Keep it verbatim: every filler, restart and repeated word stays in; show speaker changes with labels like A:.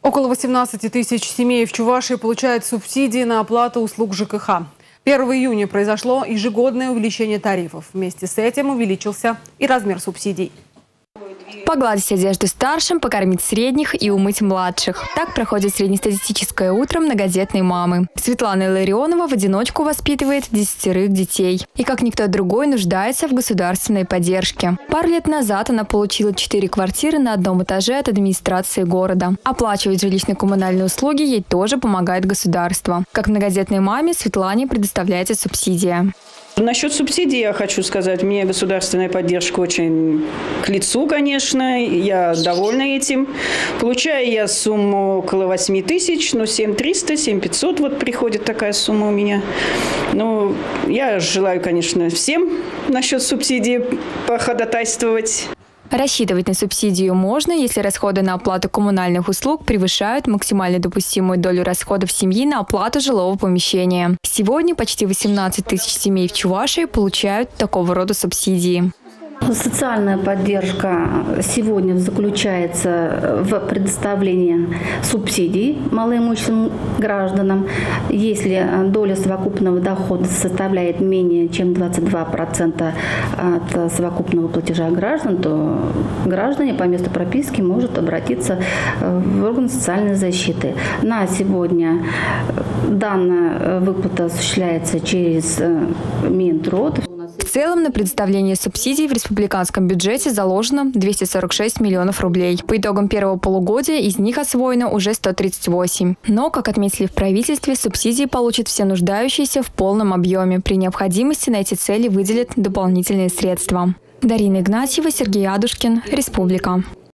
A: Около восемнадцати тысяч семей в Чувашии получают субсидии на оплату услуг ЖКХ. первого июня произошло ежегодное увеличение тарифов. Вместе с этим увеличился и размер субсидий.
B: Погладить одежду старшим, покормить средних и умыть младших. Так проходит среднестатистическое утро многодетной мамы. Светлана Илларионова в одиночку воспитывает десятерых детей. И как никто другой нуждается в государственной поддержке. Пару лет назад она получила четыре квартиры на одном этаже от администрации города. Оплачивать жилищно-коммунальные услуги ей тоже помогает государство. Как многодетной маме Светлане предоставляется субсидия.
C: Насчет субсидий я хочу сказать, мне государственная поддержка очень к лицу, конечно, я довольна этим. Получаю я сумму около восьми тысяч, ну семь триста, семь пятьсот, вот приходит такая сумма у меня. Ну, я желаю, конечно, всем насчет субсидий походатайствовать.
B: Рассчитывать на субсидию можно, если расходы на оплату коммунальных услуг превышают максимально допустимую долю расходов семьи на оплату жилого помещения. Сегодня почти восемнадцать тысяч семей в Чувашии получают такого рода субсидии.
D: Социальная поддержка сегодня заключается в предоставлении субсидий малоимущим гражданам. Если доля совокупного дохода составляет менее чем двадцать два процента от совокупного платежа граждан, то граждане по месту прописки могут обратиться в органы социальной защиты. На сегодня данная выплата осуществляется через Минтруд.
B: В целом на предоставление субсидий в республиканском бюджете заложено двести сорок шесть миллионов рублей. По итогам первого полугодия из них освоено уже сто тридцать восемь. Но, как отметили в правительстве, субсидии получат все нуждающиеся в полном объеме. При необходимости на эти цели выделят дополнительные средства. Дарина Игнатьева, Сергей Адушкин, Республика.